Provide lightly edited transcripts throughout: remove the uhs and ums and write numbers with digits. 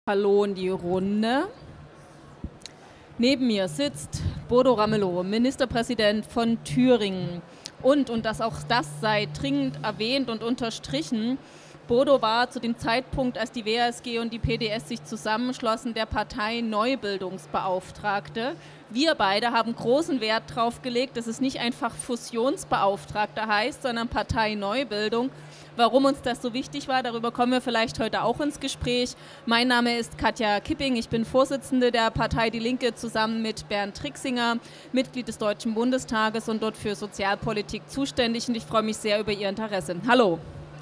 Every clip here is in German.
Hallo in die Runde. Neben mir sitzt Bodo Ramelow, Ministerpräsident von Thüringen. Und dass auch das sei dringend erwähnt und unterstrichen, Bodo war zu dem Zeitpunkt, als die WASG und die PDS sich zusammenschlossen, der Parteineubildungsbeauftragte. Wir beide haben großen Wert darauf gelegt, dass es nicht einfach Fusionsbeauftragter heißt, sondern Parteineubildung. Warum uns das so wichtig war, darüber kommen wir vielleicht heute auch ins Gespräch. Mein Name ist Katja Kipping, ich bin Vorsitzende der Partei Die Linke zusammen mit Bernd Trixinger, Mitglied des Deutschen Bundestages und dort für Sozialpolitik zuständig, und ich freue mich sehr über Ihr Interesse. Hallo.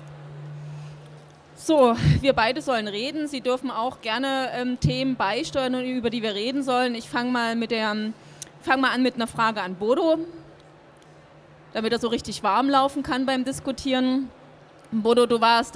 So, wir beide sollen reden. Sie dürfen auch gerne Themen beisteuern, über die wir reden sollen. Ich fange mal an mit einer Frage an Bodo, damit er so richtig warm laufen kann beim Diskutieren. Bodo, du warst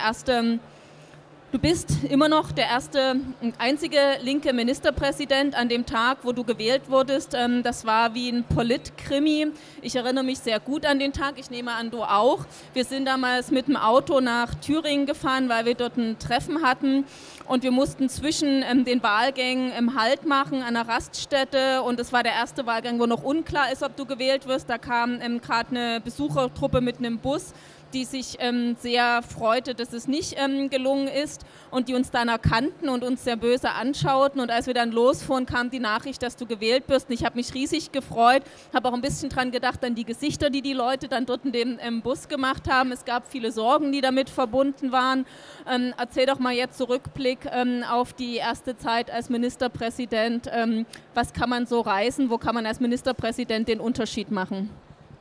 du bist immer noch der erste und einzige linke Ministerpräsident an dem Tag, wo du gewählt wurdest. Das war wie ein Politkrimi. Ich erinnere mich sehr gut an den Tag, ich nehme an, du auch. Wir sind damals mit dem Auto nach Thüringen gefahren, weil wir dort ein Treffen hatten. Und wir mussten zwischen den Wahlgängen Halt machen an einer Raststätte. Und es war der erste Wahlgang, wo noch unklar ist, ob du gewählt wirst. Da kam gerade eine Besuchertruppe mit einem Bus, die sich sehr freute, dass es nicht gelungen ist, und die uns dann erkannten und uns sehr böse anschauten. Und als wir dann losfuhren, kam die Nachricht, dass du gewählt wirst. Und ich habe mich riesig gefreut, habe auch ein bisschen dran gedacht, an die Gesichter, die Leute dann dort in dem Bus gemacht haben. Es gab viele Sorgen, die damit verbunden waren. Erzähl doch mal jetzt Rückblick auf die erste Zeit als Ministerpräsident. Was kann man so reißen? Wo kann man als Ministerpräsident den Unterschied machen?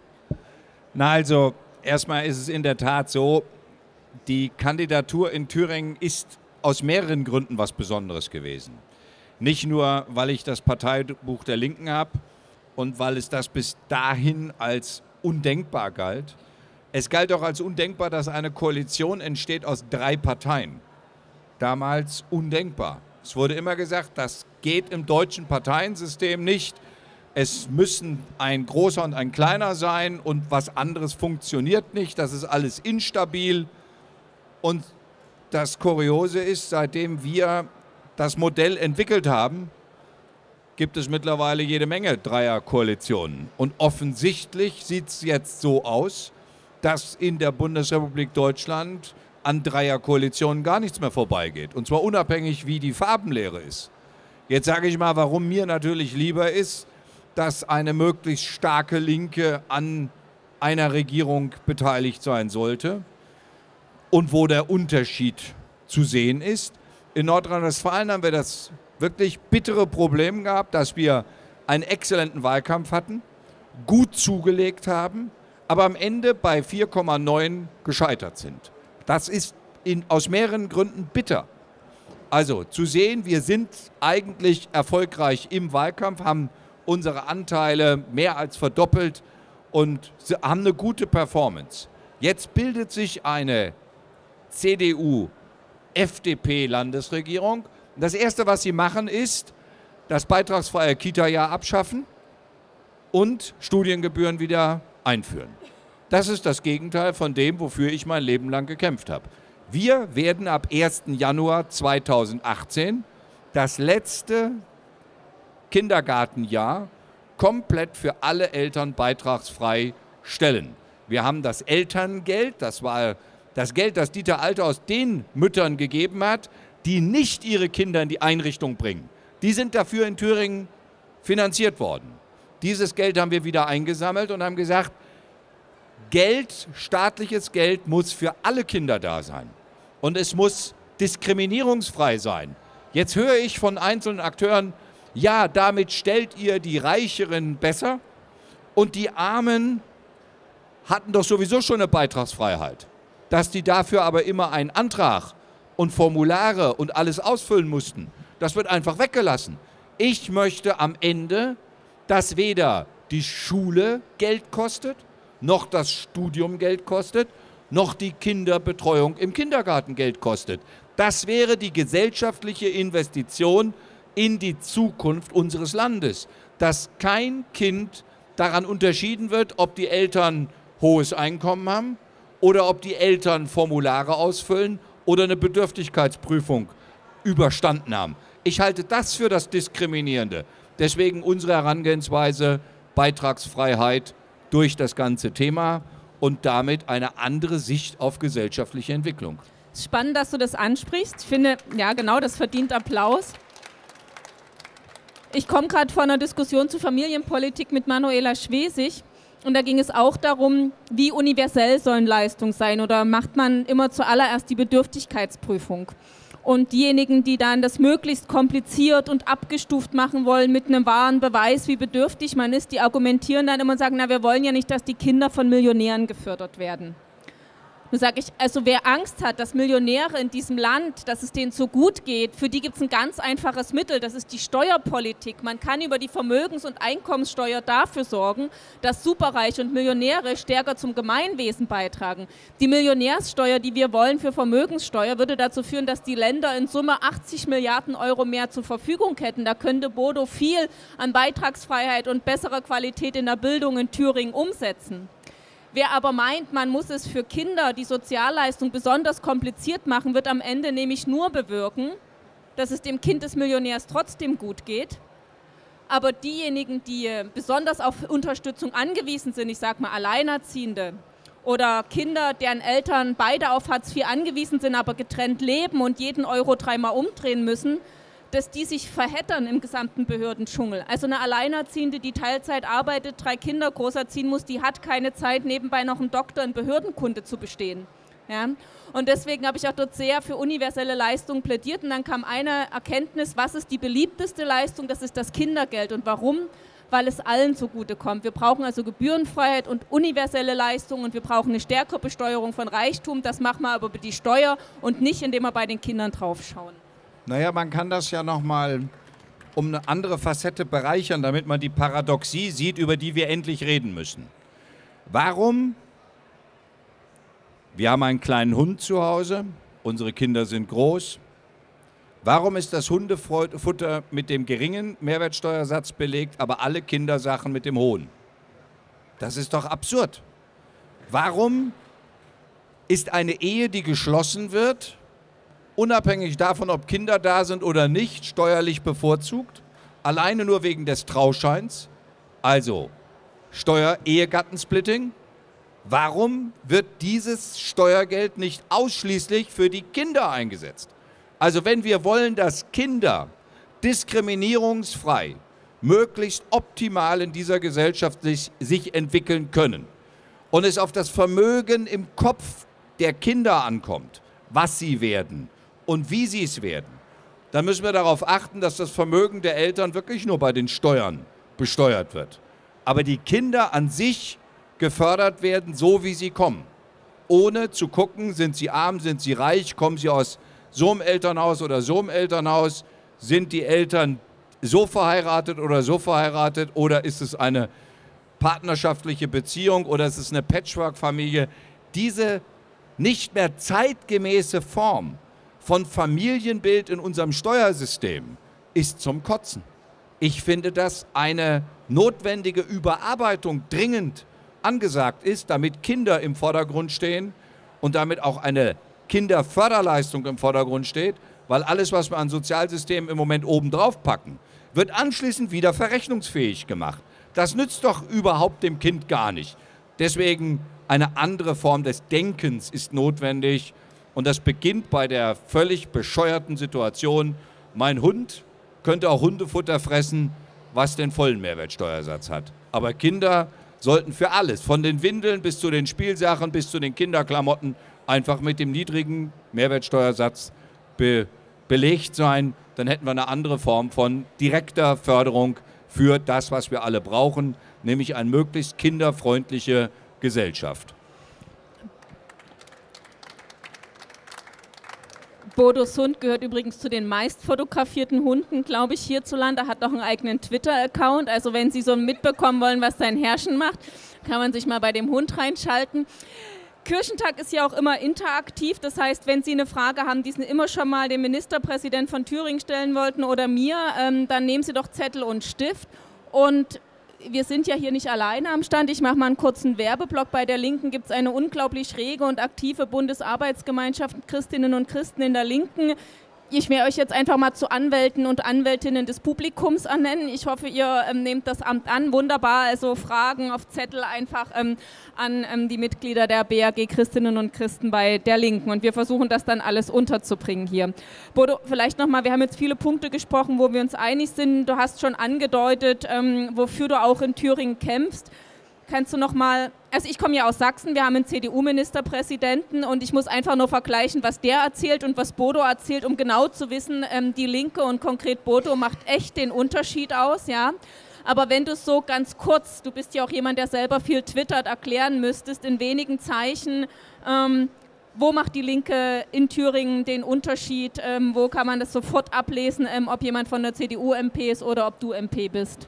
Na also, erstmal ist es in der Tat so, die Kandidatur in Thüringen ist aus mehreren Gründen was Besonderes gewesen. Nicht nur, weil ich das Parteibuch der Linken habe und weil es das bis dahin als undenkbar galt. Es galt auch als undenkbar, dass eine Koalition entsteht aus 3 Parteien. Damals undenkbar. Es wurde immer gesagt, das geht im deutschen Parteiensystem nicht. Es müssen ein großer und ein kleiner sein und was anderes funktioniert nicht. Das ist alles instabil. Und das Kuriose ist, seitdem wir das Modell entwickelt haben, gibt es mittlerweile jede Menge Dreierkoalitionen. Und offensichtlich sieht es jetzt so aus, dass in der Bundesrepublik Deutschland an Dreierkoalitionen gar nichts mehr vorbeigeht. Und zwar unabhängig, wie die Farbenlehre ist. Jetzt sage ich mal, warum mir natürlich lieber ist, dass eine möglichst starke Linke an einer Regierung beteiligt sein sollte und wo der Unterschied zu sehen ist. In Nordrhein-Westfalen haben wir das wirklich bittere Problem gehabt, dass wir einen exzellenten Wahlkampf hatten, gut zugelegt haben, aber am Ende bei 4,9 gescheitert sind. Das ist aus mehreren Gründen bitter. Also zu sehen, wir sind eigentlich erfolgreich im Wahlkampf, haben unsere Anteile mehr als verdoppelt und haben eine gute Performance. Jetzt bildet sich eine CDU-FDP-Landesregierung. Das Erste, was sie machen, ist das beitragsfreie Kita-Jahr abschaffen und Studiengebühren wieder einführen. Das ist das Gegenteil von dem, wofür ich mein Leben lang gekämpft habe. Wir werden ab 1. Januar 2018 das letzte Kindergartenjahr komplett für alle Eltern beitragsfrei stellen. Wir haben das Elterngeld, das war das Geld, das Dieter Althaus den Müttern gegeben hat, die nicht ihre Kinder in die Einrichtung bringen. Die sind dafür in Thüringen finanziert worden. Dieses Geld haben wir wieder eingesammelt und haben gesagt, Geld, staatliches Geld muss für alle Kinder da sein. Und es muss diskriminierungsfrei sein. Jetzt höre ich von einzelnen Akteuren, ja, damit stellt ihr die Reicheren besser und die Armen hatten doch sowieso schon eine Beitragsfreiheit. Dass die dafür aber immer einen Antrag und Formulare und alles ausfüllen mussten, das wird einfach weggelassen. Ich möchte am Ende, dass weder die Schule Geld kostet, noch das Studium Geld kostet, noch die Kinderbetreuung im Kindergarten Geld kostet. Das wäre die gesellschaftliche Investition in die Zukunft unseres Landes, dass kein Kind daran unterschieden wird, ob die Eltern hohes Einkommen haben oder ob die Eltern Formulare ausfüllen oder eine Bedürftigkeitsprüfung überstanden haben. Ich halte das für das Diskriminierende. Deswegen unsere Herangehensweise, Beitragsfreiheit durch das ganze Thema und damit eine andere Sicht auf gesellschaftliche Entwicklung. Es ist spannend, dass du das ansprichst. Ich finde, ja genau, das verdient Applaus. Ich komme gerade von einer Diskussion zu Familienpolitik mit Manuela Schwesig und da ging es auch darum, wie universell sollen Leistungen sein oder macht man immer zuallererst die Bedürftigkeitsprüfung. Und diejenigen, die dann das möglichst kompliziert und abgestuft machen wollen mit einem wahren Beweis, wie bedürftig man ist, die argumentieren dann immer und sagen, na, wir wollen ja nicht, dass die Kinder von Millionären gefördert werden. Nun sage ich, also wer Angst hat, dass Millionäre in diesem Land, dass es denen so gut geht, für die gibt es ein ganz einfaches Mittel, das ist die Steuerpolitik. Man kann über die Vermögens- und Einkommenssteuer dafür sorgen, dass Superreiche und Millionäre stärker zum Gemeinwesen beitragen. Die Millionärssteuer, die wir wollen für Vermögenssteuer, würde dazu führen, dass die Länder in Summe 80 Milliarden Euro mehr zur Verfügung hätten. Da könnte Bodo viel an Beitragsfreiheit und besserer Qualität in der Bildung in Thüringen umsetzen. Wer aber meint, man muss es für Kinder die Sozialleistung besonders kompliziert machen, wird am Ende nämlich nur bewirken, dass es dem Kind des Millionärs trotzdem gut geht. Aber diejenigen, die besonders auf Unterstützung angewiesen sind, ich sage mal Alleinerziehende oder Kinder, deren Eltern beide auf Hartz IV angewiesen sind, aber getrennt leben und jeden Euro dreimal umdrehen müssen, dass die sich verheddern im gesamten Behördendschungel. Also eine Alleinerziehende, die Teilzeit arbeitet, 3 Kinder groß erziehen muss, die hat keine Zeit, nebenbei noch einen Doktor in Behördenkunde zu bestehen. Ja? Und deswegen habe ich auch dort sehr für universelle Leistungen plädiert. Und dann kam eine Erkenntnis, was ist die beliebteste Leistung? Das ist das Kindergeld. Und warum? Weil es allen zugutekommt. Wir brauchen also Gebührenfreiheit und universelle Leistungen und wir brauchen eine stärkere Besteuerung von Reichtum. Das machen wir aber über die Steuer und nicht, indem wir bei den Kindern draufschauen. Naja, man kann das ja nochmal um eine andere Facette bereichern, damit man die Paradoxie sieht, über die wir endlich reden müssen. Warum? Wir haben einen kleinen Hund zu Hause, unsere Kinder sind groß. Warum ist das Hundefutter mit dem geringen Mehrwertsteuersatz belegt, aber alle Kindersachen mit dem hohen? Das ist doch absurd. Warum ist eine Ehe, die geschlossen wird, unabhängig davon, ob Kinder da sind oder nicht, steuerlich bevorzugt, alleine nur wegen des Trauscheins, also Ehegattensplitting? Warum wird dieses Steuergeld nicht ausschließlich für die Kinder eingesetzt? Also wenn wir wollen, dass Kinder diskriminierungsfrei, möglichst optimal in dieser Gesellschaft sich entwickeln können und es auf das Vermögen im Kopf der Kinder ankommt, was sie werden und wie sie es werden, dann müssen wir darauf achten, dass das Vermögen der Eltern wirklich nur bei den Steuern besteuert wird. Aber die Kinder an sich gefördert werden, so wie sie kommen. Ohne zu gucken, sind sie arm, sind sie reich, kommen sie aus so einem Elternhaus oder so einem Elternhaus, sind die Eltern so verheiratet oder ist es eine partnerschaftliche Beziehung oder ist es eine Patchwork-Familie. Diese nicht mehr zeitgemäße Form von Familienbild in unserem Steuersystem ist zum Kotzen. Ich finde, dass eine notwendige Überarbeitung dringend angesagt ist, damit Kinder im Vordergrund stehen und damit auch eine Kinderförderleistung im Vordergrund steht, weil alles, was wir an Sozialsystemen im Moment obendrauf packen, wird anschließend wieder verrechnungsfähig gemacht. Das nützt doch überhaupt dem Kind gar nicht. Deswegen eine andere Form des Denkens ist notwendig. Und das beginnt bei der völlig bescheuerten Situation, mein Hund könnte auch Hundefutter fressen, was den vollen Mehrwertsteuersatz hat. Aber Kinder sollten für alles, von den Windeln bis zu den Spielsachen, bis zu den Kinderklamotten, einfach mit dem niedrigen Mehrwertsteuersatz belegt sein. Dann hätten wir eine andere Form von direkter Förderung für das, was wir alle brauchen, nämlich eine möglichst kinderfreundliche Gesellschaft. Bodos Hund gehört übrigens zu den meist fotografierten Hunden, glaube ich, hierzulande. Er hat auch einen eigenen Twitter-Account. Also wenn Sie so mitbekommen wollen, was sein Herrchen macht, kann man sich mal bei dem Hund reinschalten. Kirchentag ist ja auch immer interaktiv. Das heißt, wenn Sie eine Frage haben, die Sie immer schon mal dem Ministerpräsidenten von Thüringen stellen wollten oder mir, dann nehmen Sie doch Zettel und Stift. Und wir sind ja hier nicht alleine am Stand. Ich mache mal einen kurzen Werbeblock. Bei der Linken gibt es eine unglaublich rege und aktive Bundesarbeitsgemeinschaft Christinnen und Christen in der Linken. Ich werde euch jetzt einfach mal zu Anwälten und Anwältinnen des Publikums ernennen. Ich hoffe, ihr nehmt das Amt an. Wunderbar, also Fragen auf Zettel einfach an die Mitglieder der BAG Christinnen und Christen bei der Linken. Und wir versuchen das dann alles unterzubringen hier. Bodo, vielleicht nochmal, wir haben jetzt viele Punkte gesprochen, wo wir uns einig sind. Du hast schon angedeutet, wofür du auch in Thüringen kämpfst. Kannst du noch mal, also ich komme ja aus Sachsen, wir haben einen CDU-Ministerpräsidenten und ich muss einfach nur vergleichen, was der erzählt und was Bodo erzählt, um genau zu wissen, die Linke und konkret Bodo macht echt den Unterschied aus, ja. Aber wenn du es so ganz kurz, du bist ja auch jemand, der selber viel twittert, erklären müsstest, in wenigen Zeichen, wo macht die Linke in Thüringen den Unterschied, wo kann man das sofort ablesen, ob jemand von der CDU MP ist oder ob du MP bist?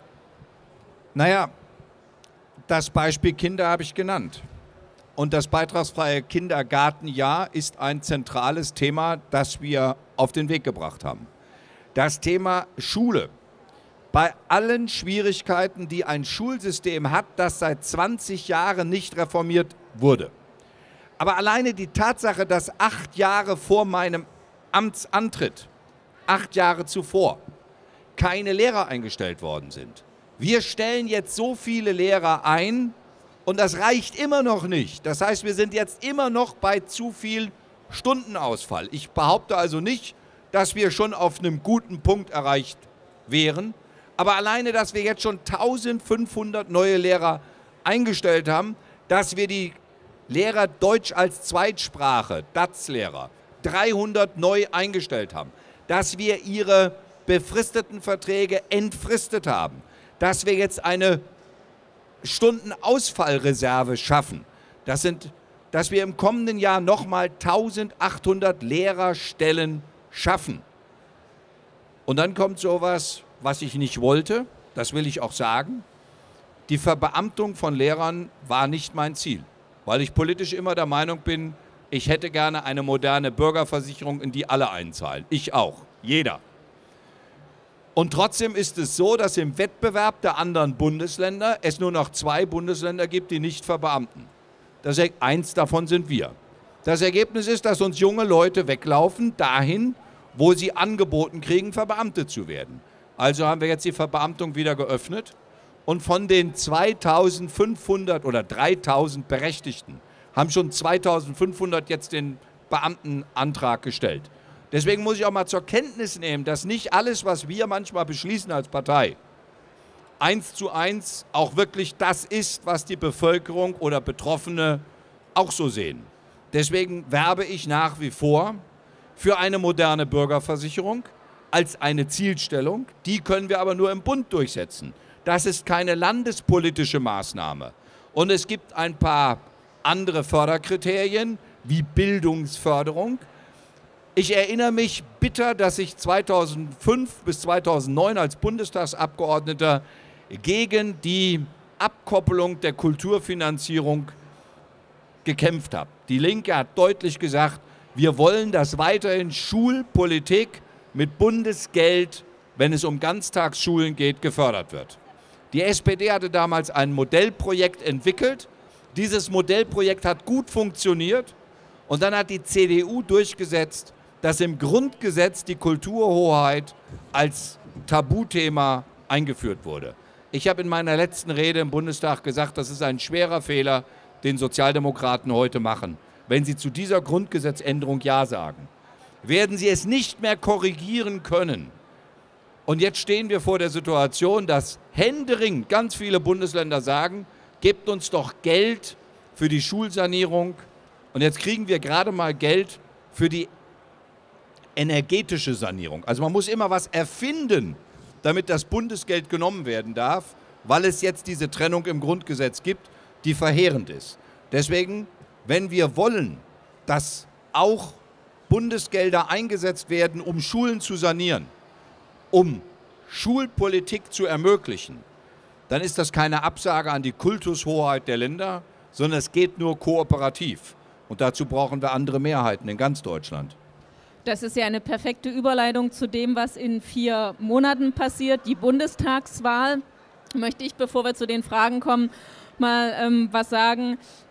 Naja, das Beispiel Kinder habe ich genannt. Und das beitragsfreie Kindergartenjahr ist ein zentrales Thema, das wir auf den Weg gebracht haben. Das Thema Schule. Bei allen Schwierigkeiten, die ein Schulsystem hat, das seit 20 Jahren nicht reformiert wurde. Aber alleine die Tatsache, dass 8 Jahre vor meinem Amtsantritt, 8 Jahre zuvor, keine Lehrer eingestellt worden sind. Wir stellen jetzt so viele Lehrer ein und das reicht immer noch nicht. Das heißt, wir sind jetzt immer noch bei zu viel Stundenausfall. Ich behaupte also nicht, dass wir schon auf einem guten Punkt erreicht wären. Aber alleine, dass wir jetzt schon 1500 neue Lehrer eingestellt haben, dass wir die Lehrer Deutsch als Zweitsprache, DaZ-Lehrer, 300 neu eingestellt haben, dass wir ihre befristeten Verträge entfristet haben, dass wir jetzt eine Stundenausfallreserve schaffen, dass wir im kommenden Jahr nochmal 1800 Lehrerstellen schaffen. Und dann kommt sowas, was ich nicht wollte, das will ich auch sagen. Die Verbeamtung von Lehrern war nicht mein Ziel, weil ich politisch immer der Meinung bin, ich hätte gerne eine moderne Bürgerversicherung, in die alle einzahlen. Ich auch, jeder. Und trotzdem ist es so, dass im Wettbewerb der anderen Bundesländer es nur noch 2 Bundesländer gibt, die nicht verbeamten. Eins davon sind wir. Das Ergebnis ist, dass uns junge Leute weglaufen dahin, wo sie angeboten kriegen, verbeamtet zu werden. Also haben wir jetzt die Verbeamtung wieder geöffnet und von den 2500 oder 3000 Berechtigten haben schon 2500 jetzt den Beamtenantrag gestellt. Deswegen muss ich auch mal zur Kenntnis nehmen, dass nicht alles, was wir manchmal beschließen als Partei, 1:1 auch wirklich das ist, was die Bevölkerung oder Betroffene auch so sehen. Deswegen werbe ich nach wie vor für eine moderne Bürgerversicherung als eine Zielstellung. Die können wir aber nur im Bund durchsetzen. Das ist keine landespolitische Maßnahme. Und es gibt ein paar andere Förderkriterien wie Bildungsförderung. Ich erinnere mich bitter, dass ich 2005 bis 2009 als Bundestagsabgeordneter gegen die Abkoppelung der Kulturfinanzierung gekämpft habe. Die Linke hat deutlich gesagt, wir wollen, dass weiterhin Schulpolitik mit Bundesgeld, wenn es um Ganztagsschulen geht, gefördert wird. Die SPD hatte damals ein Modellprojekt entwickelt. Dieses Modellprojekt hat gut funktioniert und dann hat die CDU durchgesetzt, dass im Grundgesetz die Kulturhoheit als Tabuthema eingeführt wurde. Ich habe in meiner letzten Rede im Bundestag gesagt, das ist ein schwerer Fehler, den Sozialdemokraten heute machen. Wenn sie zu dieser Grundgesetzänderung Ja sagen, werden sie es nicht mehr korrigieren können. Und jetzt stehen wir vor der Situation, dass händeringend ganz viele Bundesländer sagen, gebt uns doch Geld für die Schulsanierung. Und jetzt kriegen wir gerade mal Geld für die energetische Sanierung. Also man muss immer was erfinden, damit das Bundesgeld genommen werden darf, weil es jetzt diese Trennung im Grundgesetz gibt, die verheerend ist. Deswegen, wenn wir wollen, dass auch Bundesgelder eingesetzt werden, um Schulen zu sanieren, um Schulpolitik zu ermöglichen, dann ist das keine Absage an die Kultushoheit der Länder, sondern es geht nur kooperativ. Und dazu brauchen wir andere Mehrheiten in ganz Deutschland. Das ist ja eine perfekte Überleitung zu dem, was in 4 Monaten passiert, die Bundestagswahl. Möchte ich, bevor wir zu den Fragen kommen, mal was sagen.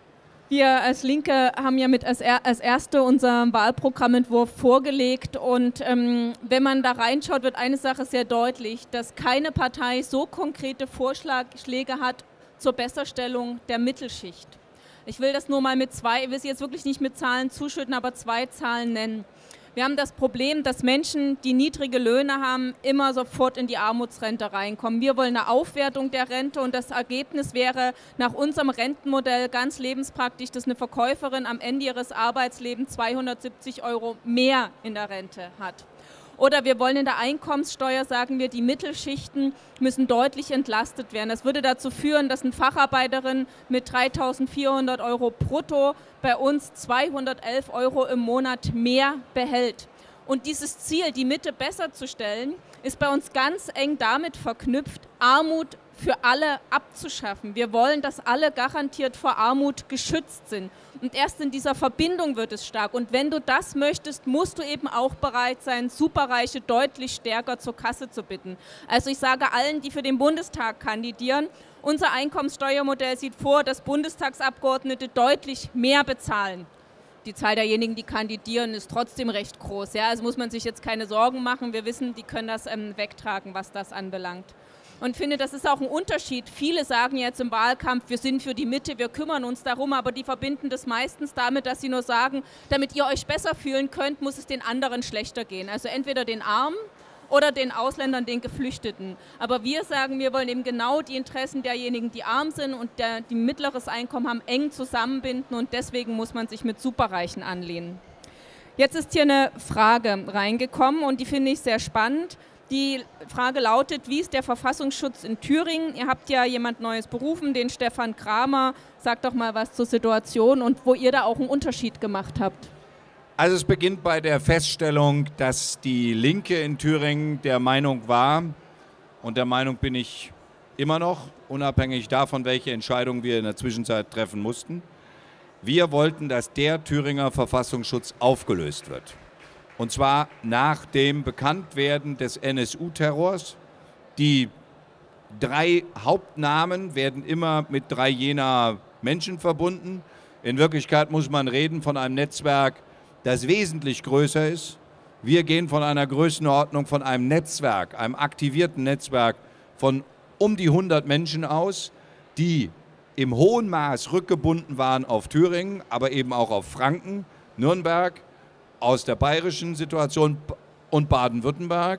Wir als Linke haben ja als Erste unseren Wahlprogrammentwurf vorgelegt und wenn man da reinschaut, wird eine Sache sehr deutlich, dass keine Partei so konkrete Vorschläge hat zur Besserstellung der Mittelschicht. Ich will das nur mal ich will sie jetzt wirklich nicht mit Zahlen zuschütten, aber 2 Zahlen nennen. Wir haben das Problem, dass Menschen, die niedrige Löhne haben, immer sofort in die Armutsrente reinkommen. Wir wollen eine Aufwertung der Rente und das Ergebnis wäre nach unserem Rentenmodell ganz lebenspraktisch, dass eine Verkäuferin am Ende ihres Arbeitslebens 270 € mehr in der Rente hat. Oder wir wollen in der Einkommenssteuer, sagen wir, die Mittelschichten müssen deutlich entlastet werden. Das würde dazu führen, dass eine Facharbeiterin mit 3.400 € brutto bei uns 211 € im Monat mehr behält. Und dieses Ziel, die Mitte besser zu stellen, ist bei uns ganz eng damit verknüpft, Armut für alle abzuschaffen. Wir wollen, dass alle garantiert vor Armut geschützt sind. Und erst in dieser Verbindung wird es stark. Und wenn du das möchtest, musst du eben auch bereit sein, Superreiche deutlich stärker zur Kasse zu bitten. Also ich sage allen, die für den Bundestag kandidieren, unser Einkommenssteuermodell sieht vor, dass Bundestagsabgeordnete deutlich mehr bezahlen. Die Zahl derjenigen, die kandidieren, ist trotzdem recht groß. Ja? Also muss man sich jetzt keine Sorgen machen. Wir wissen, die können das wegtragen, was das anbelangt. Und finde, das ist auch ein Unterschied. Viele sagen jetzt im Wahlkampf, wir sind für die Mitte, wir kümmern uns darum, aber die verbinden das meistens damit, dass sie nur sagen, damit ihr euch besser fühlen könnt, muss es den anderen schlechter gehen. Also entweder den Armen oder den Ausländern, den Geflüchteten. Aber wir sagen, wir wollen eben genau die Interessen derjenigen, die arm sind und die mittleres Einkommen haben, eng zusammenbinden und deswegen muss man sich mit Superreichen anlehnen. Jetzt ist hier eine Frage reingekommen und die finde ich sehr spannend. Die Frage lautet, wie ist der Verfassungsschutz in Thüringen? Ihr habt ja jemand Neues berufen, den Stefan Kramer. Sagt doch mal was zur Situation und wo ihr da auch einen Unterschied gemacht habt. Also es beginnt bei der Feststellung, dass die Linke in Thüringen der Meinung war, und der Meinung bin ich immer noch, unabhängig davon, welche Entscheidungen wir in der Zwischenzeit treffen mussten. Wir wollten, dass der Thüringer Verfassungsschutz aufgelöst wird. Und zwar nach dem Bekanntwerden des NSU-Terrors. Die 3 Hauptnamen werden immer mit 3 jener Menschen verbunden. In Wirklichkeit muss man reden von einem Netzwerk, das wesentlich größer ist. Wir gehen von einer Größenordnung von einem Netzwerk, einem aktivierten Netzwerk von um die 100 Menschen aus, die im hohen Maß rückgebunden waren auf Thüringen, aber eben auch auf Franken, Nürnberg, aus der bayerischen Situation und Baden-Württemberg.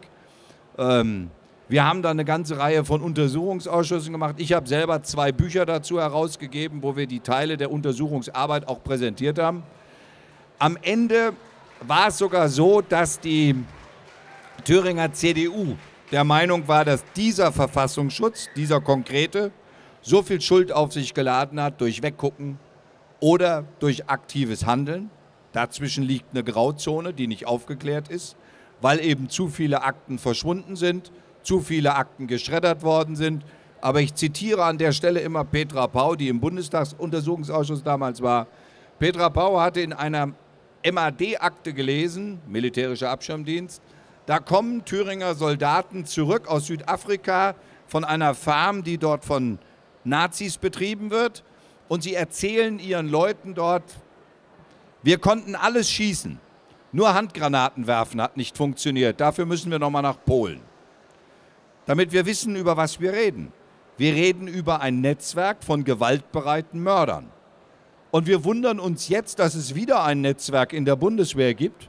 Wir haben da eine ganze Reihe von Untersuchungsausschüssen gemacht. Ich habe selber 2 Bücher dazu herausgegeben, wo wir die Teile der Untersuchungsarbeit auch präsentiert haben. Am Ende war es sogar so, dass die Thüringer CDU der Meinung war, dass dieser Verfassungsschutz, dieser konkrete, so viel Schuld auf sich geladen hat durch Weggucken oder durch aktives Handeln. Dazwischen liegt eine Grauzone, die nicht aufgeklärt ist, weil eben zu viele Akten verschwunden sind, zu viele Akten geschreddert worden sind. Aber ich zitiere an der Stelle immer Petra Pau, die im Bundestagsuntersuchungsausschuss damals war. Petra Pau hatte in einer MAD-Akte gelesen, militärischer Abschirmdienst, da kommen Thüringer Soldaten zurück aus Südafrika von einer Farm, die dort von Nazis betrieben wird. Und sie erzählen ihren Leuten dort, wir konnten alles schießen, nur Handgranaten werfen hat nicht funktioniert. Dafür müssen wir nochmal nach Polen. Damit wir wissen, über was wir reden. Wir reden über ein Netzwerk von gewaltbereiten Mördern. Und wir wundern uns jetzt, dass es wieder ein Netzwerk in der Bundeswehr gibt.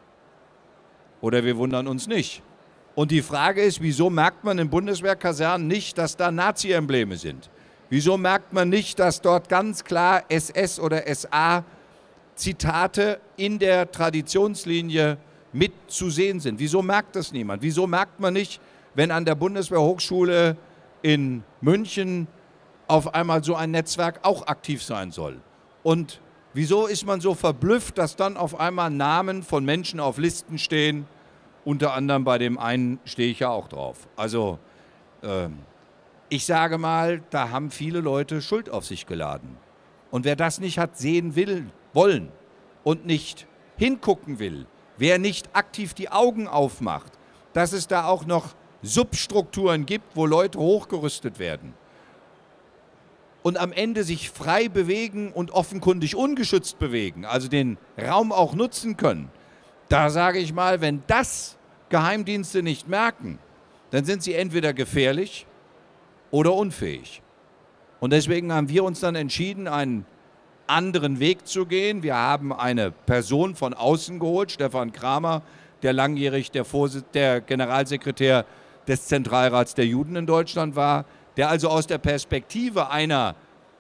Oder wir wundern uns nicht. Und die Frage ist, wieso merkt man in Bundeswehrkasernen nicht, dass da Nazi-Embleme sind? Wieso merkt man nicht, dass dort ganz klar SS oder SA Zitate in der Traditionslinie mit zu sehen sind? Wieso merkt das niemand? Wieso merkt man nicht, wenn an der Bundeswehrhochschule in München auf einmal so ein Netzwerk auch aktiv sein soll? Und wieso ist man so verblüfft, dass dann auf einmal Namen von Menschen auf Listen stehen? Unter anderem bei dem einen stehe ich ja auch drauf. Also ich sage mal, da haben viele Leute Schuld auf sich geladen. Und wer das nicht hat sehen wollen und nicht hingucken will, wer nicht aktiv die Augen aufmacht, dass es da auch noch Substrukturen gibt, wo Leute hochgerüstet werden und am Ende sich frei bewegen und offenkundig ungeschützt bewegen, also den Raum auch nutzen können, da sage ich mal, wenn das Geheimdienste nicht merken, dann sind sie entweder gefährlich oder unfähig. Und deswegen haben wir uns dann entschieden, einen anderen Weg zu gehen. Wir haben eine Person von außen geholt, Stefan Kramer, der langjährig der Generalsekretär des Zentralrats der Juden in Deutschland war, der also aus der Perspektive einer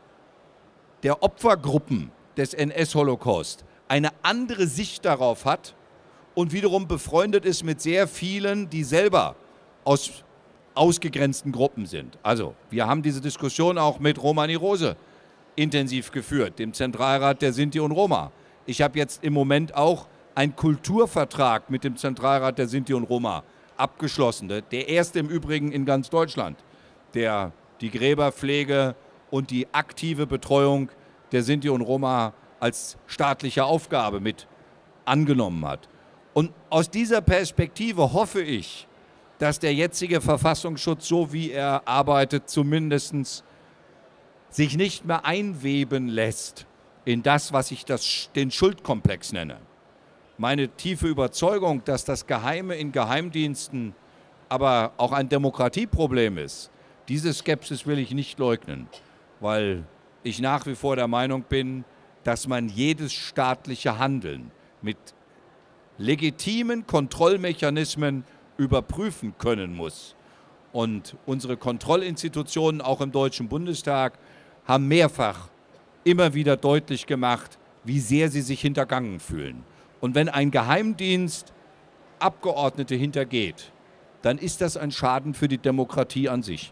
der Opfergruppen des NS-Holocaust eine andere Sicht darauf hat und wiederum befreundet ist mit sehr vielen, die selber aus ausgegrenzten Gruppen sind. Also, wir haben diese Diskussion auch mit Romani Rose intensiv geführt, dem Zentralrat der Sinti und Roma. Ich habe jetzt im Moment auch einen Kulturvertrag mit dem Zentralrat der Sinti und Roma abgeschlossen. Der erste im Übrigen in ganz Deutschland, der die Gräberpflege und die aktive Betreuung der Sinti und Roma als staatliche Aufgabe mit angenommen hat. Und aus dieser Perspektive hoffe ich, dass der jetzige Verfassungsschutz, so wie er arbeitet, zumindest sich nicht mehr einweben lässt in das, was ich den Schuldkomplex nenne. Meine tiefe Überzeugung, dass das Geheime in Geheimdiensten aber auch ein Demokratieproblem ist, diese Skepsis will ich nicht leugnen, weil ich nach wie vor der Meinung bin, dass man jedes staatliche Handeln mit legitimen Kontrollmechanismen überprüfen können muss. Und unsere Kontrollinstitutionen, auch im Deutschen Bundestag, haben mehrfach immer wieder deutlich gemacht, wie sehr sie sich hintergangen fühlen. Und wenn ein Geheimdienst Abgeordnete hintergeht, dann ist das ein Schaden für die Demokratie an sich.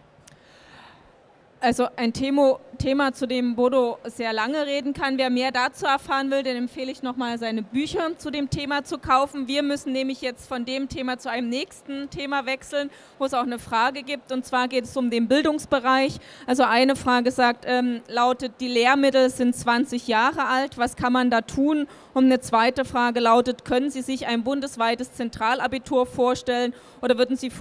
Also ein Thema, zu dem Bodo sehr lange reden kann. Wer mehr dazu erfahren will, den empfehle ich nochmal, seine Bücher zu dem Thema zu kaufen. Wir müssen nämlich jetzt von dem Thema zu einem nächsten Thema wechseln, wo es auch eine Frage gibt. Und zwar geht es um den Bildungsbereich. Also eine Frage lautet, die Lehrmittel sind 20 Jahre alt. Was kann man da tun? Und eine zweite Frage lautet, können Sie sich ein bundesweites Zentralabitur vorstellen oder was würden Sie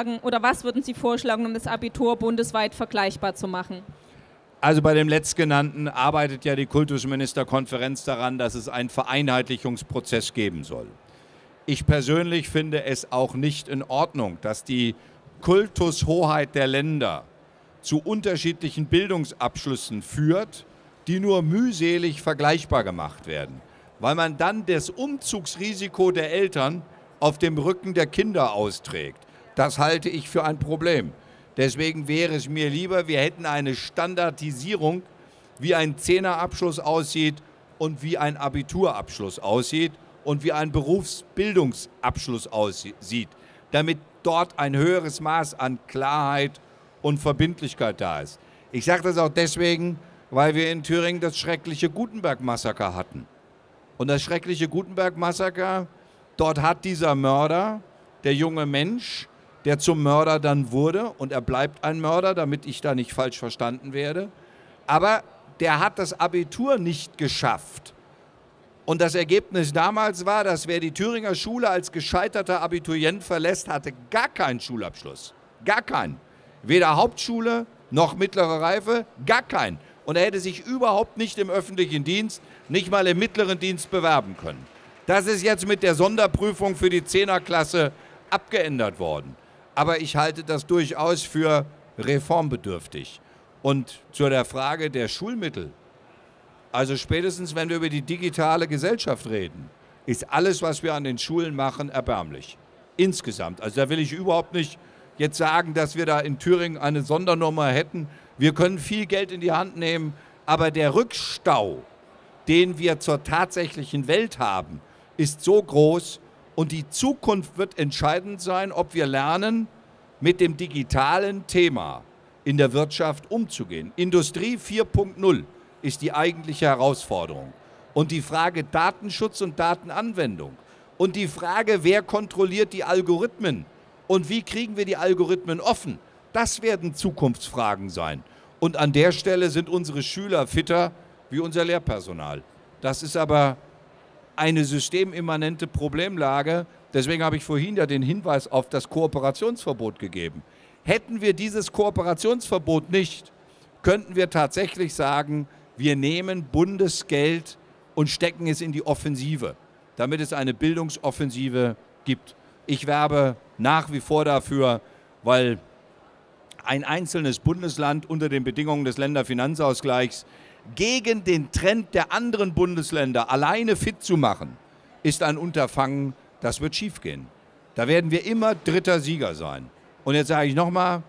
vorschlagen, um das Abitur bundesweit vergleichbar zu machen? Also bei dem Letztgenannten arbeitet ja die Kultusministerkonferenz daran, dass es einen Vereinheitlichungsprozess geben soll. Ich persönlich finde es auch nicht in Ordnung, dass die Kultushoheit der Länder zu unterschiedlichen Bildungsabschlüssen führt, die nur mühselig vergleichbar gemacht werden, weil man dann das Umzugsrisiko der Eltern auf dem Rücken der Kinder austrägt. Das halte ich für ein Problem. Deswegen wäre es mir lieber, wir hätten eine Standardisierung, wie ein Zehnerabschluss aussieht und wie ein Abiturabschluss aussieht und wie ein Berufsbildungsabschluss aussieht, damit dort ein höheres Maß an Klarheit und Verbindlichkeit da ist. Ich sage das auch deswegen, weil wir in Thüringen das schreckliche Gutenberg-Massaker hatten. Und das schreckliche Gutenberg-Massaker, dort hat dieser Mörder, der junge Mensch, der zum Mörder dann wurde, und er bleibt ein Mörder, damit ich da nicht falsch verstanden werde, aber der hat das Abitur nicht geschafft. Und das Ergebnis damals war, dass wer die Thüringer Schule als gescheiterter Abiturient verlässt, hatte gar keinen Schulabschluss. Gar keinen. Weder Hauptschule noch mittlere Reife, gar keinen. Und er hätte sich überhaupt nicht im öffentlichen Dienst, nicht mal im mittleren Dienst bewerben können. Das ist jetzt mit der Sonderprüfung für die 10er-Klasse abgeändert worden. Aber ich halte das durchaus für reformbedürftig. Und zu der Frage der Schulmittel, also spätestens wenn wir über die digitale Gesellschaft reden, ist alles, was wir an den Schulen machen, erbärmlich. Insgesamt. Also da will ich überhaupt nicht jetzt sagen, dass wir da in Thüringen eine Sondernummer hätten. Wir können viel Geld in die Hand nehmen, aber der Rückstau, den wir zur tatsächlichen Welt haben, ist so groß. Und die Zukunft wird entscheidend sein, ob wir lernen, mit dem digitalen Thema in der Wirtschaft umzugehen. Industrie 4.0 ist die eigentliche Herausforderung. Und die Frage Datenschutz und Datenanwendung. Und die Frage, wer kontrolliert die Algorithmen und wie kriegen wir die Algorithmen offen, das werden Zukunftsfragen sein. Und an der Stelle sind unsere Schüler fitter wie unser Lehrpersonal. Das ist aber eine systemimmanente Problemlage. Deswegen habe ich vorhin ja den Hinweis auf das Kooperationsverbot gegeben. Hätten wir dieses Kooperationsverbot nicht, könnten wir tatsächlich sagen, wir nehmen Bundesgeld und stecken es in die Offensive, damit es eine Bildungsoffensive gibt. Ich werbe nach wie vor dafür, weil ein einzelnes Bundesland unter den Bedingungen des Länderfinanzausgleichs gegen den Trend der anderen Bundesländer alleine fit zu machen, ist ein Unterfangen, das wird schiefgehen. Da werden wir immer dritter Sieger sein. Und jetzt sage ich nochmal,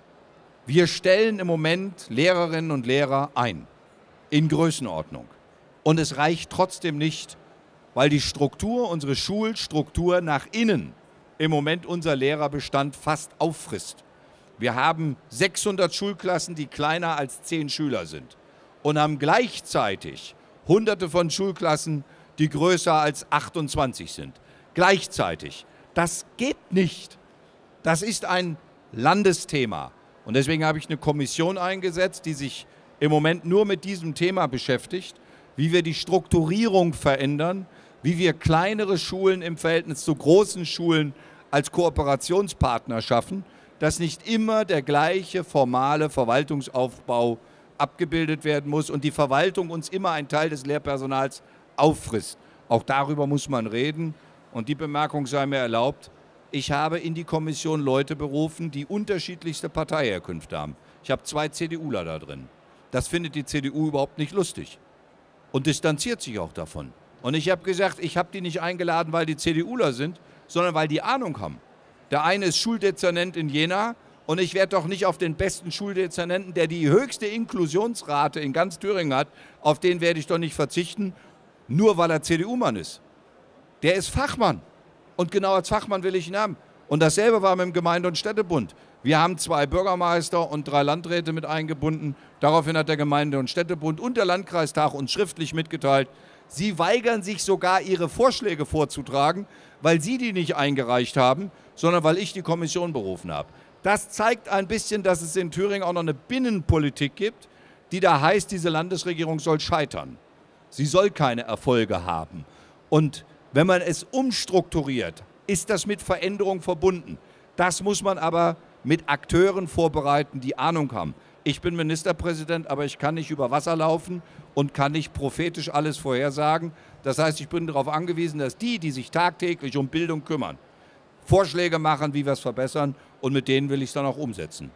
wir stellen im Moment Lehrerinnen und Lehrer ein, in Größenordnung. Und es reicht trotzdem nicht, weil die Struktur, unsere Schulstruktur nach innen im Moment unser Lehrerbestand fast auffrisst. Wir haben 600 Schulklassen, die kleiner als 10 Schüler sind und haben gleichzeitig Hunderte von Schulklassen, die größer als 28 sind. Gleichzeitig. Das geht nicht. Das ist ein Landesthema. Und deswegen habe ich eine Kommission eingesetzt, die sich im Moment nur mit diesem Thema beschäftigt, wie wir die Strukturierung verändern, wie wir kleinere Schulen im Verhältnis zu großen Schulen als Kooperationspartner schaffen, dass nicht immer der gleiche formale Verwaltungsaufbau abgebildet werden muss und die Verwaltung uns immer einen Teil des Lehrpersonals auffrisst. Auch darüber muss man reden. Und die Bemerkung sei mir erlaubt, ich habe in die Kommission Leute berufen, die unterschiedlichste Parteiherkünfte haben. Ich habe 2 CDUler da drin. Das findet die CDU überhaupt nicht lustig und distanziert sich auch davon. Und ich habe gesagt, ich habe die nicht eingeladen, weil die CDUler sind, sondern weil die Ahnung haben. Der eine ist Schuldezernent in Jena und ich werde doch nicht auf den besten Schuldezernenten, der die höchste Inklusionsrate in ganz Thüringen hat, auf den werde ich doch nicht verzichten, nur weil er CDU-Mann ist. Der ist Fachmann und genau als Fachmann will ich ihn haben. Und dasselbe war mit dem Gemeinde- und Städtebund. Wir haben 2 Bürgermeister und 3 Landräte mit eingebunden. Daraufhin hat der Gemeinde- und Städtebund und der Landkreistag uns schriftlich mitgeteilt, sie weigern sich sogar, ihre Vorschläge vorzutragen, weil sie die nicht eingereicht haben, sondern weil ich die Kommission berufen habe. Das zeigt ein bisschen, dass es in Thüringen auch noch eine Binnenpolitik gibt, die da heißt, diese Landesregierung soll scheitern. Sie soll keine Erfolge haben. Und wenn man es umstrukturiert, ist das mit Veränderung verbunden. Das muss man aber mit Akteuren vorbereiten, die Ahnung haben. Ich bin Ministerpräsident, aber ich kann nicht über Wasser laufen und kann nicht prophetisch alles vorhersagen. Das heißt, ich bin darauf angewiesen, dass die sich tagtäglich um Bildung kümmern, Vorschläge machen, wie wir es verbessern, und mit denen will ich es dann auch umsetzen.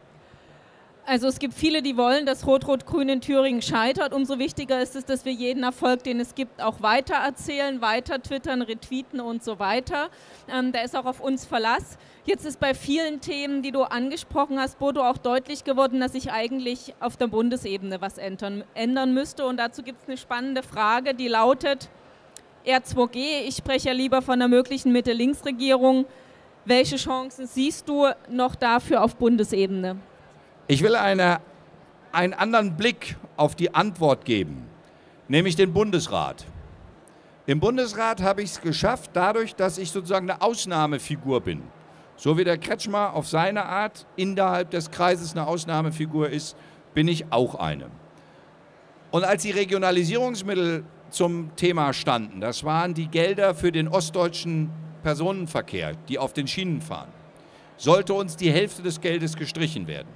Also es gibt viele, die wollen, dass Rot-Rot-Grün in Thüringen scheitert. Umso wichtiger ist es, dass wir jeden Erfolg, den es gibt, auch weiter erzählen, weiter twittern, retweeten und so weiter. Da ist auch auf uns Verlass. Jetzt ist bei vielen Themen, die du angesprochen hast, Bodo, auch deutlich geworden, dass sich eigentlich auf der Bundesebene was ändern müsste. Und dazu gibt es eine spannende Frage, die lautet, R2G, ich spreche ja lieber von einer möglichen Mitte-Links-Regierung. Welche Chancen siehst du noch dafür auf Bundesebene? Ich will einen anderen Blick auf die Antwort geben, nämlich den Bundesrat. Im Bundesrat habe ich es geschafft, dadurch, dass ich sozusagen eine Ausnahmefigur bin. So wie der Kretschmer auf seine Art innerhalb des Kreises eine Ausnahmefigur ist, bin ich auch eine. Und als die Regionalisierungsmittel zum Thema standen, das waren die Gelder für den ostdeutschen Personenverkehr, die auf den Schienen fahren, sollte uns die Hälfte des Geldes gestrichen werden.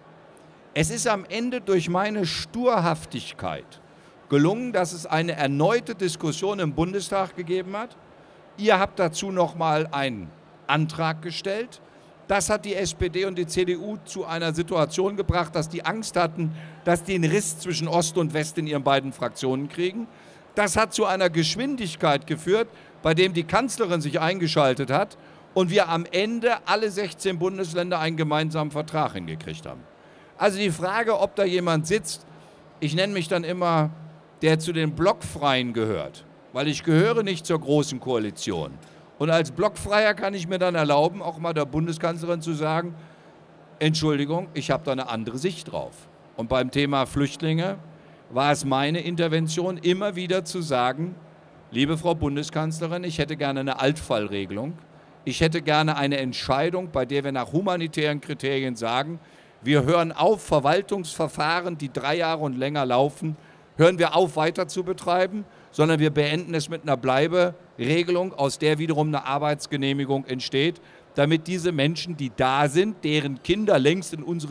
Es ist am Ende durch meine Sturhaftigkeit gelungen, dass es eine erneute Diskussion im Bundestag gegeben hat. Ihr habt dazu nochmal einen Antrag gestellt. Das hat die SPD und die CDU zu einer Situation gebracht, dass die Angst hatten, dass die einen Riss zwischen Ost und West in ihren beiden Fraktionen kriegen. Das hat zu einer Geschwindigkeit geführt, bei dem die Kanzlerin sich eingeschaltet hat und wir am Ende alle 16 Bundesländer einen gemeinsamen Vertrag hingekriegt haben. Also die Frage, ob da jemand sitzt, ich nenne mich dann immer, der zu den Blockfreien gehört, weil ich gehöre nicht zur Großen Koalition. Und als Blockfreier kann ich mir dann erlauben, auch mal der Bundeskanzlerin zu sagen, Entschuldigung, ich habe da eine andere Sicht drauf. Und beim Thema Flüchtlinge war es meine Intervention, immer wieder zu sagen, liebe Frau Bundeskanzlerin, ich hätte gerne eine Altfallregelung. Ich hätte gerne eine Entscheidung, bei der wir nach humanitären Kriterien sagen, wir hören auf, Verwaltungsverfahren, die 3 Jahre und länger laufen, hören wir auf, weiter zu betreiben, sondern wir beenden es mit einer Bleiberegelung, aus der wiederum eine Arbeitsgenehmigung entsteht, damit diese Menschen, die da sind, deren Kinder längst in unsere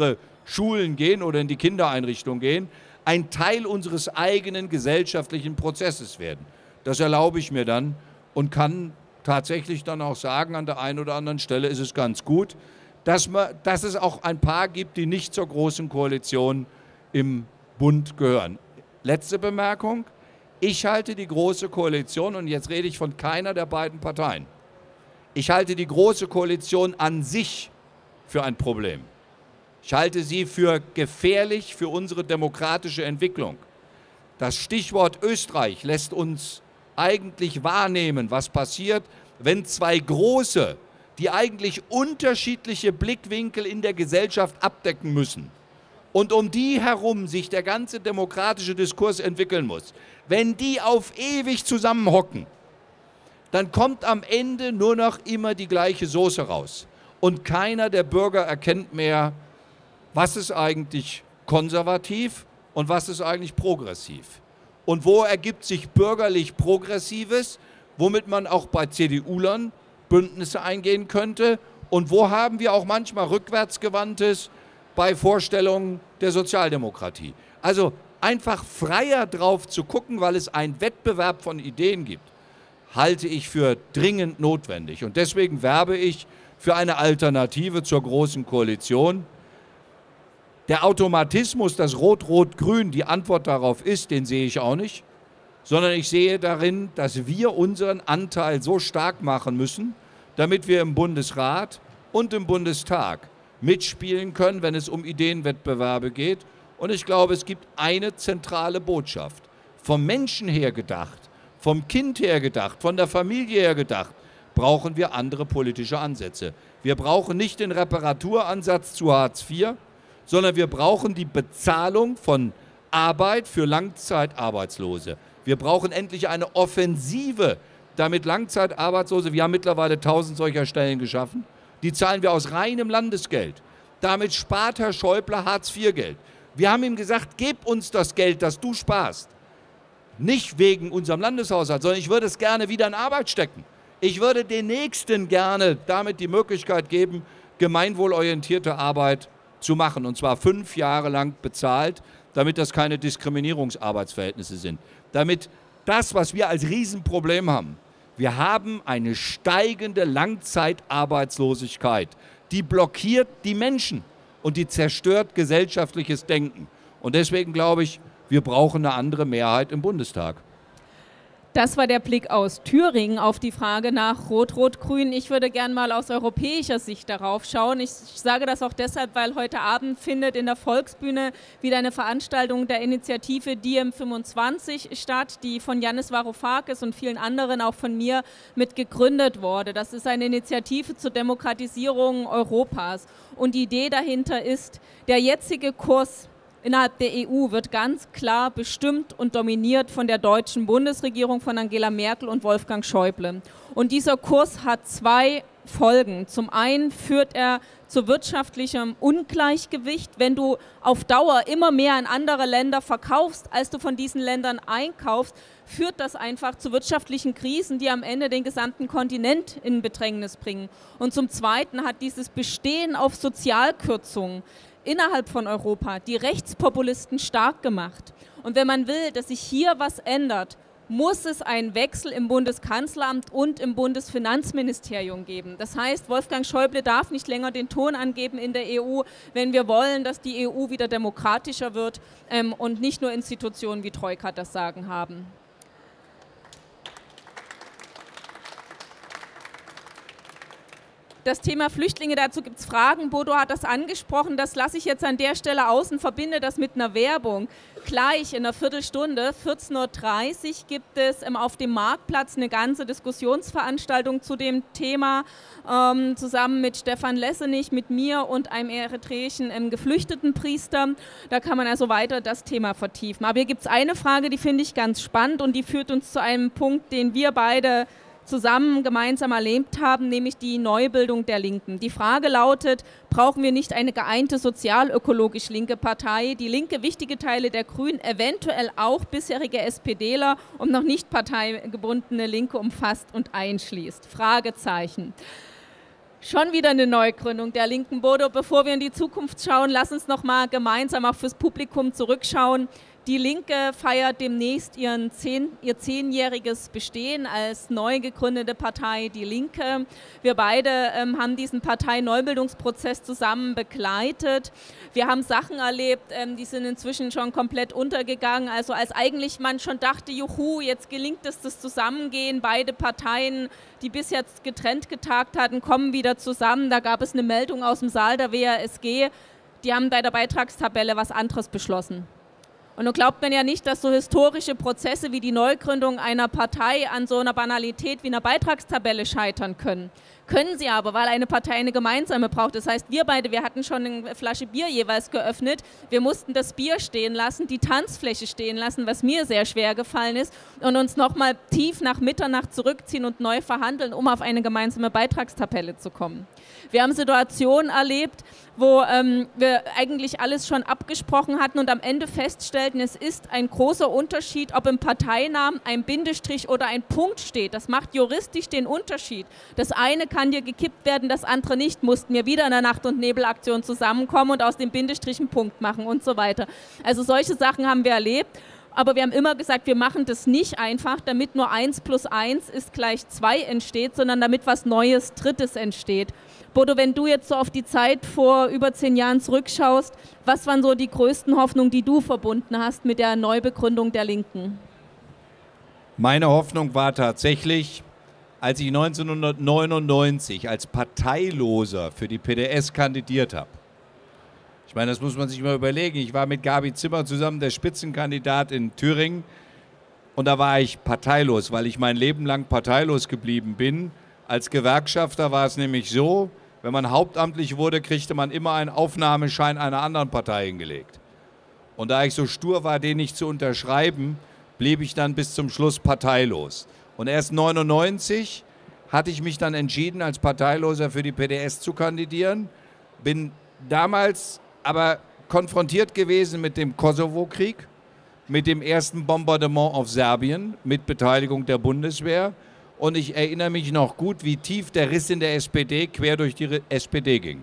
Schulen gehen oder in die Kindereinrichtung gehen, ein Teil unseres eigenen gesellschaftlichen Prozesses werden. Das erlaube ich mir dann und kann tatsächlich dann auch sagen, an der einen oder anderen Stelle ist es ganz gut, dass es auch ein paar gibt, die nicht zur Großen Koalition im Bund gehören. Letzte Bemerkung. Ich halte die Große Koalition, und jetzt rede ich von keiner der beiden Parteien, ich halte die Große Koalition an sich für ein Problem. Ich halte sie für gefährlich für unsere demokratische Entwicklung. Das Stichwort Österreich lässt uns eigentlich wahrnehmen, was passiert, wenn zwei große, die eigentlich unterschiedliche Blickwinkel in der Gesellschaft abdecken müssen und um die herum sich der ganze demokratische Diskurs entwickeln muss, wenn die auf ewig zusammenhocken, dann kommt am Ende nur noch immer die gleiche Soße raus. Und keiner der Bürger erkennt mehr, was ist eigentlich konservativ und was ist eigentlich progressiv. Und wo ergibt sich bürgerlich Progressives, womit man auch bei CDU-Lern Bündnisse eingehen könnte, und wo haben wir auch manchmal Rückwärtsgewandtes bei Vorstellungen der Sozialdemokratie. Also einfach freier drauf zu gucken, weil es einen Wettbewerb von Ideen gibt, halte ich für dringend notwendig. Und deswegen werbe ich für eine Alternative zur Großen Koalition. Der Automatismus, dass Rot-Rot-Grün die Antwort darauf ist, den sehe ich auch nicht, sondern ich sehe darin, dass wir unseren Anteil so stark machen müssen, damit wir im Bundesrat und im Bundestag mitspielen können, wenn es um Ideenwettbewerbe geht. Und ich glaube, es gibt eine zentrale Botschaft. Vom Menschen her gedacht, vom Kind her gedacht, von der Familie her gedacht, brauchen wir andere politische Ansätze. Wir brauchen nicht den Reparaturansatz zu Hartz IV, sondern wir brauchen die Bezahlung von Arbeit für Langzeitarbeitslose. Wir brauchen endlich eine Offensive, damit Langzeitarbeitslose, wir haben mittlerweile 1000 solcher Stellen geschaffen, die zahlen wir aus reinem Landesgeld. Damit spart Herr Schäuble Hartz-IV-Geld. Wir haben ihm gesagt, gib uns das Geld, das du sparst. Nicht wegen unserem Landeshaushalt, sondern ich würde es gerne wieder in Arbeit stecken. Ich würde den Nächsten gerne damit die Möglichkeit geben, gemeinwohlorientierte Arbeit zu machen, und zwar 5 Jahre lang bezahlt, damit das keine Diskriminierungsarbeitsverhältnisse sind. Damit das, was wir als Riesenproblem haben, wir haben eine steigende Langzeitarbeitslosigkeit, die blockiert die Menschen und die zerstört gesellschaftliches Denken. Und deswegen glaube ich, wir brauchen eine andere Mehrheit im Bundestag. Das war der Blick aus Thüringen auf die Frage nach Rot-Rot-Grün. Ich würde gerne mal aus europäischer Sicht darauf schauen. Ich sage das auch deshalb, weil heute Abend findet in der Volksbühne wieder eine Veranstaltung der Initiative Diem25 statt, die von Yannis Varoufakis und vielen anderen, auch von mir, mit gegründet wurde. Das ist eine Initiative zur Demokratisierung Europas. Und die Idee dahinter ist, der jetzige Kurs innerhalb der EU wird ganz klar bestimmt und dominiert von der deutschen Bundesregierung, von Angela Merkel und Wolfgang Schäuble. Und dieser Kurs hat 2 Folgen. Zum einen führt er zu wirtschaftlichem Ungleichgewicht. Wenn du auf Dauer immer mehr in andere Länder verkaufst, als du von diesen Ländern einkaufst, führt das einfach zu wirtschaftlichen Krisen, die am Ende den gesamten Kontinent in Bedrängnis bringen. Und zum Zweiten hat dieses Bestehen auf Sozialkürzungen innerhalb von Europa die Rechtspopulisten stark gemacht. Und wenn man will, dass sich hier was ändert, muss es einen Wechsel im Bundeskanzleramt und im Bundesfinanzministerium geben. Das heißt, Wolfgang Schäuble darf nicht länger den Ton angeben in der EU, wenn wir wollen, dass die EU wieder demokratischer wird und nicht nur Institutionen wie Troika das Sagen haben. Das Thema Flüchtlinge, dazu gibt es Fragen. Bodo hat das angesprochen, das lasse ich jetzt an der Stelle aus und verbinde das mit einer Werbung. Gleich in einer Viertelstunde, 14:30 Uhr, gibt es auf dem Marktplatz eine ganze Diskussionsveranstaltung zu dem Thema, zusammen mit Stefan Lessenich, mit mir und einem eritreischen geflüchteten Priester. Da kann man also weiter das Thema vertiefen. Aber hier gibt es eine Frage, die finde ich ganz spannend und die führt uns zu einem Punkt, den wir beide zusammen gemeinsam erlebt haben, nämlich die Neubildung der Linken. Die Frage lautet, brauchen wir nicht eine geeinte sozialökologisch linke Partei, die linke wichtige Teile der Grünen, eventuell auch bisherige SPDler und noch nicht parteigebundene Linke umfasst und einschließt? Fragezeichen. Schon wieder eine Neugründung der Linken. Bodo, bevor wir in die Zukunft schauen, lass uns noch mal gemeinsam auch fürs Publikum zurückschauen. Die Linke feiert demnächst ihr 10-jähriges Bestehen als neu gegründete Partei Die Linke. Wir beide haben diesen Parteineubildungsprozess zusammen begleitet. Wir haben Sachen erlebt, die sind inzwischen schon komplett untergegangen. Also als eigentlich man schon dachte, juhu, jetzt gelingt es, das Zusammengehen. Beide Parteien, die bis jetzt getrennt getagt hatten, kommen wieder zusammen. Da gab es eine Meldung aus dem Saal der WASG. Die haben bei der Beitragstabelle was anderes beschlossen. Und nun glaubt man ja nicht, dass so historische Prozesse wie die Neugründung einer Partei an so einer Banalität wie einer Beitragstabelle scheitern können. Können sie aber, weil eine Partei eine gemeinsame braucht. Das heißt, wir beide, wir hatten schon eine Flasche Bier jeweils geöffnet. Wir mussten das Bier stehen lassen, die Tanzfläche stehen lassen, was mir sehr schwer gefallen ist, und uns nochmal tief nach Mitternacht zurückziehen und neu verhandeln, um auf eine gemeinsame Beitragstabelle zu kommen. Wir haben Situationen erlebt, wo wir eigentlich alles schon abgesprochen hatten und am Ende feststellten, es ist ein großer Unterschied, ob im Parteinamen ein Bindestrich oder ein Punkt steht. Das macht juristisch den Unterschied. Das eine kann dir gekippt werden, das andere nicht. Mussten wir wieder in der Nacht- und Nebelaktion zusammenkommen und aus dem Bindestrich einen Punkt machen und so weiter. Also solche Sachen haben wir erlebt. Aber wir haben immer gesagt, wir machen das nicht einfach, damit nur 1 + 1 ist gleich 2 entsteht, sondern damit was Neues, Drittes entsteht. Bodo, wenn du jetzt so auf die Zeit vor über 10 Jahren zurückschaust, was waren so die größten Hoffnungen, die du verbunden hast mit der Neubegründung der Linken? Meine Hoffnung war tatsächlich, als ich 1999 als Parteiloser für die PDS kandidiert habe. Ich meine, das muss man sich mal überlegen. Ich war mit Gabi Zimmer zusammen der Spitzenkandidat in Thüringen und da war ich parteilos, weil ich mein Leben lang parteilos geblieben bin. Als Gewerkschafter war es nämlich so, wenn man hauptamtlich wurde, kriegte man immer einen Aufnahmeschein einer anderen Partei hingelegt. Und da ich so stur war, den nicht zu unterschreiben, blieb ich dann bis zum Schluss parteilos. Und erst 1999 hatte ich mich dann entschieden, als Parteiloser für die PDS zu kandidieren. Bin damals aber konfrontiert gewesen mit dem Kosovo-Krieg, mit dem ersten Bombardement auf Serbien, mit Beteiligung der Bundeswehr. Und ich erinnere mich noch gut, wie tief der Riss in der SPD quer durch die SPD ging.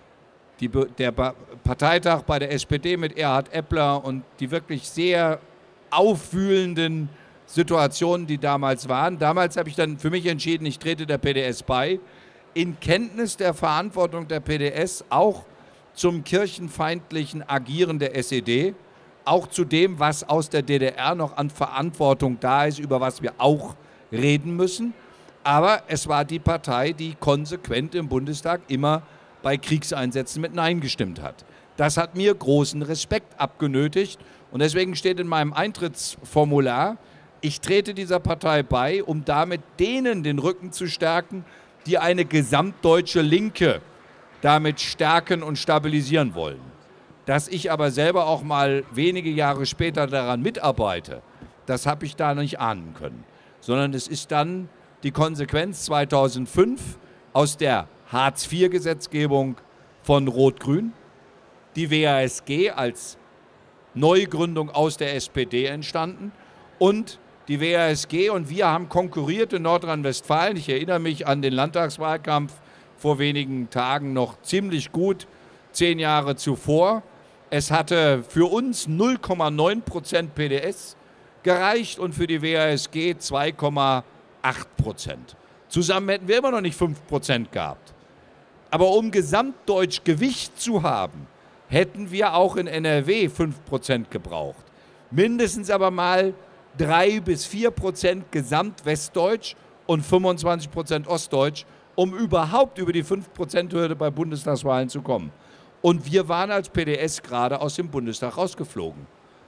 Der Parteitag bei der SPD mit Erhard Eppler und die wirklich sehr aufwühlenden Situationen, die damals waren. Damals habe ich dann für mich entschieden, ich trete der PDS bei, in Kenntnis der Verantwortung der PDS, auch zum kirchenfeindlichen Agieren der SED, auch zu dem, was aus der DDR noch an Verantwortung da ist, über was wir auch reden müssen. Aber es war die Partei, die konsequent im Bundestag immer bei Kriegseinsätzen mit Nein gestimmt hat. Das hat mir großen Respekt abgenötigt und deswegen steht in meinem Eintrittsformular, ich trete dieser Partei bei, um damit denen den Rücken zu stärken, die eine gesamtdeutsche Linke damit stärken und stabilisieren wollen. Dass ich aber selber auch mal wenige Jahre später daran mitarbeite, das habe ich da nicht ahnen können. Sondern es ist dann die Konsequenz 2005 aus der Hartz-IV-Gesetzgebung von Rot-Grün, die WASG als Neugründung aus der SPD entstanden und die WASG und wir haben konkurriert in Nordrhein-Westfalen. Ich erinnere mich an den Landtagswahlkampf vor wenigen Tagen noch ziemlich gut, 10 Jahre zuvor. Es hatte für uns 0,9% PDS gereicht und für die WASG 2,8%. Zusammen hätten wir immer noch nicht 5% gehabt. Aber um gesamtdeutsch Gewicht zu haben, hätten wir auch in NRW 5% gebraucht. Mindestens aber mal 3 bis 4% Gesamtwestdeutsch und 25% Ostdeutsch, um überhaupt über die 5%-Hürde bei Bundestagswahlen zu kommen. Und wir waren als PDS gerade aus dem Bundestag rausgeflogen.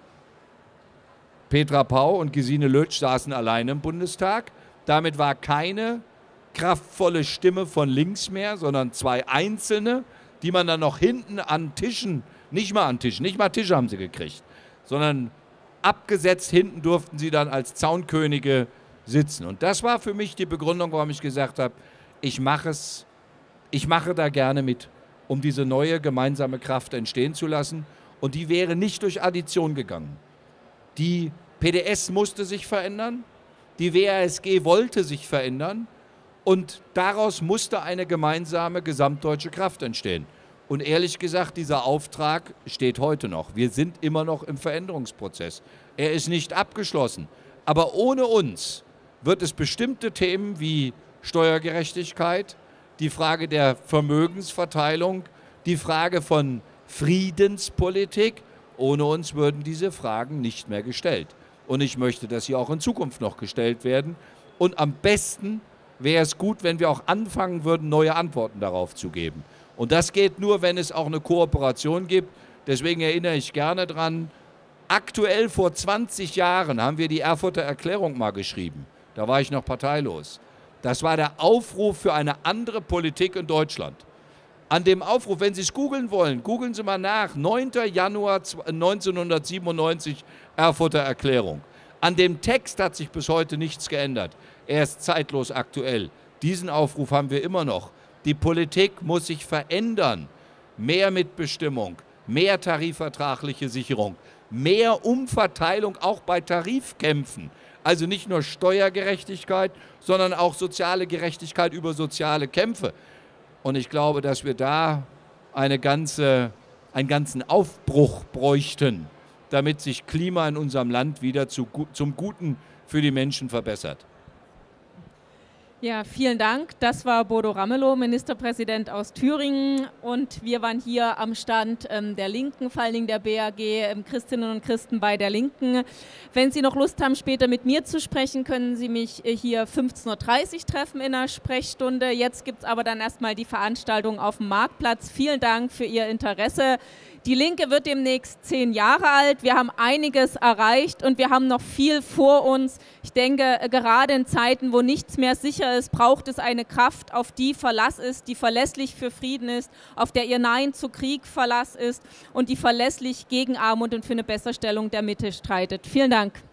Petra Pau und Gesine Lötsch saßen alleine im Bundestag. Damit war keine kraftvolle Stimme von links mehr, sondern 2 einzelne, die man dann noch hinten an Tischen, nicht mal Tische haben sie gekriegt, sondern abgesetzt, hinten durften sie dann als Zaunkönige sitzen. Und das war für mich die Begründung, warum ich gesagt habe, ich mache da gerne mit, um diese neue gemeinsame Kraft entstehen zu lassen. Und die wäre nicht durch Addition gegangen. Die PDS musste sich verändern, die WASG wollte sich verändern Und daraus musste eine gemeinsame gesamtdeutsche Kraft entstehen. Und ehrlich gesagt, dieser Auftrag steht heute noch. Wir sind immer noch im Veränderungsprozess. Er ist nicht abgeschlossen. Aber ohne uns wird es bestimmte Themen wie Steuergerechtigkeit, die Frage der Vermögensverteilung, die Frage von Friedenspolitik, ohne uns würden diese Fragen nicht mehr gestellt. Und ich möchte, dass sie auch in Zukunft noch gestellt werden. Und am besten wäre es gut, wenn wir auch anfangen würden, neue Antworten darauf zu geben. Und das geht nur, wenn es auch eine Kooperation gibt. Deswegen erinnere ich gerne dran, aktuell vor 20 Jahren haben wir die Erfurter Erklärung mal geschrieben. Da war ich noch parteilos. Das war der Aufruf für eine andere Politik in Deutschland. An dem Aufruf, wenn Sie es googeln wollen, googeln Sie mal nach, 9. Januar 1997, Erfurter Erklärung. An dem Text hat sich bis heute nichts geändert. Er ist zeitlos aktuell. Diesen Aufruf haben wir immer noch. Die Politik muss sich verändern. Mehr Mitbestimmung, mehr tarifvertragliche Sicherung, mehr Umverteilung auch bei Tarifkämpfen. Also nicht nur Steuergerechtigkeit, sondern auch soziale Gerechtigkeit über soziale Kämpfe. Und ich glaube, dass wir da einen ganzen Aufbruch bräuchten, damit sich Klima in unserem Land wieder zum Guten für die Menschen verbessert. Ja, vielen Dank. Das war Bodo Ramelow, Ministerpräsident aus Thüringen. Und wir waren hier am Stand der Linken, vor allen Dingen der BAG, Christinnen und Christen bei der Linken. Wenn Sie noch Lust haben, später mit mir zu sprechen, können Sie mich hier 15:30 Uhr treffen in einer Sprechstunde. Jetzt gibt es aber dann erstmal die Veranstaltung auf dem Marktplatz. Vielen Dank für Ihr Interesse. Die Linke wird demnächst 10 Jahre alt. Wir haben einiges erreicht und wir haben noch viel vor uns. Ich denke, gerade in Zeiten, wo nichts mehr sicher ist, braucht es eine Kraft, auf die Verlass ist, die verlässlich für Frieden ist, auf der ihr Nein zu Krieg Verlass ist und die verlässlich gegen Armut und für eine Besserstellung der Mitte streitet. Vielen Dank.